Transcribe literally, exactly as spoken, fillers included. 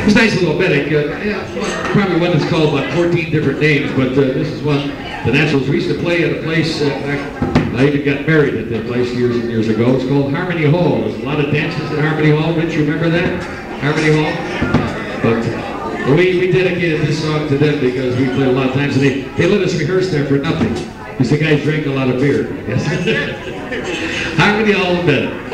It's a nice little Oberek. Uh, yeah, probably one that's called about fourteen different names, but uh, this is one the Naturals. We used to play at a place, uh, back, I even got married at that place years and years ago. It's called Harmony Hall. There's a lot of dances at Harmony Hall. Rich, you remember that? Harmony Hall? But uh, we, we dedicated this song to them because we played a lot of times, and they, they let us rehearse there for nothing. Because the guys drank a lot of beer, I guess. Harmony Hall in bed.